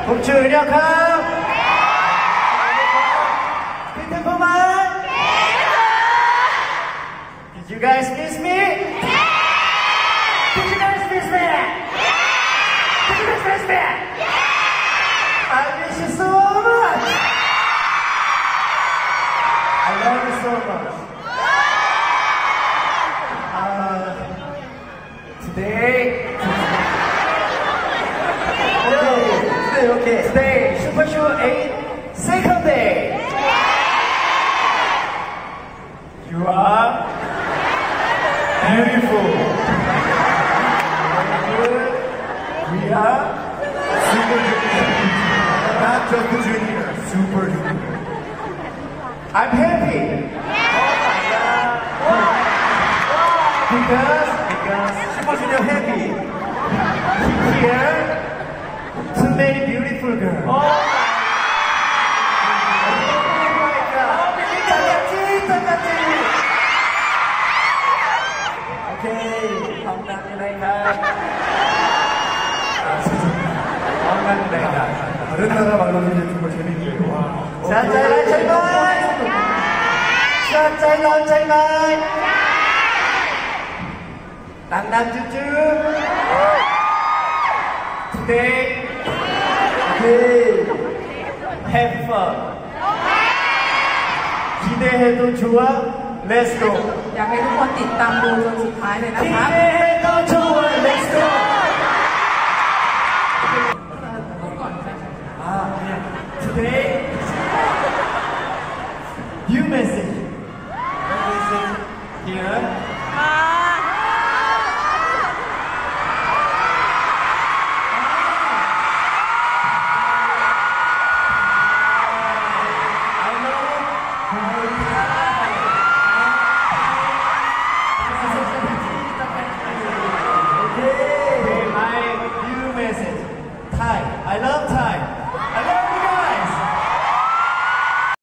ผมชื่อเนี่ยครับคิดถึงผมไหม Did you guys miss me? Did you guys miss me? Did you guys miss me? I miss you so much. I love you so much. Today. Today, Super Show 8 second day. You are beautiful. Good. We are super junior. Not just the junior, super junior. I'm happy. Because Super Junior happy. Here, too many beautiful girls. Oh my God. Okay, ทำงานยังไงครับทำงานยังไงครับ 다른 나라 말로는 이제 정말 재밌게. 와. สะใจแล้วใช่ไหมสะใจร้อนใช่ไหมดังๆจืดๆ Today have fun 기대해도 좋아 Let's go อยากให้ทุกคนติดตามดูจนสุดท้ายเลยนะคะ 기대해도 좋아 Let's go Today new message here